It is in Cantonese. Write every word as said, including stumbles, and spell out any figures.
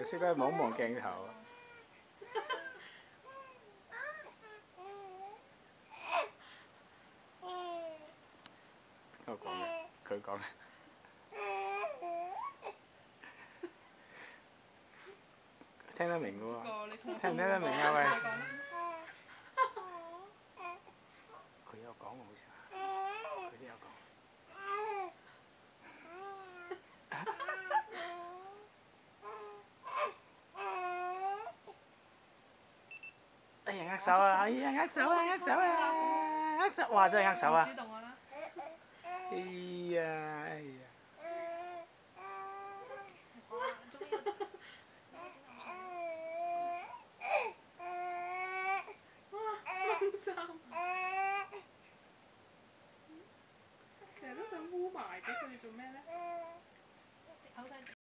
又識得望望鏡頭。我講嘅，佢講嘅。聽得明嘅喎，聽唔聽得明啊？喂！佢有講喎，好似話，佢都有講。哎呀，握手啊！哎呀，握手啊！握手啊！握手，哇！真係握手啊！哎呀，哎呀！ 成日都想污埋嘅，佢哋做咩咧？